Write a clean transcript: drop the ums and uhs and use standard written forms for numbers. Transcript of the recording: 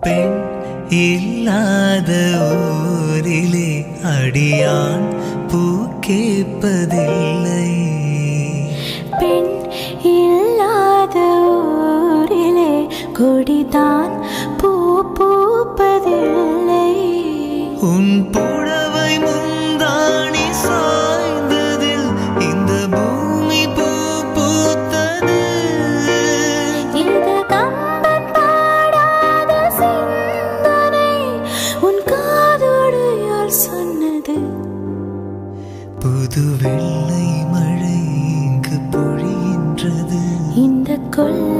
பெண் இல்லாத ஊரிலே அடியான் பூ கேட்பதில்லை. பெண் இல்லாத ஊரிலே கொடிதான் பூ பூப்பதில்லை. உன் புடவை முந்தாணி சாய்ந்ததில் இந்த பூமி பூ பூத்தது. இது கம்பன் பாடாத சிந்தனை உன் காதோடு யார் சொன்னது? புது வெள்ளை மழை இங்கு பொழிகின்றது. இந்த கொல்லை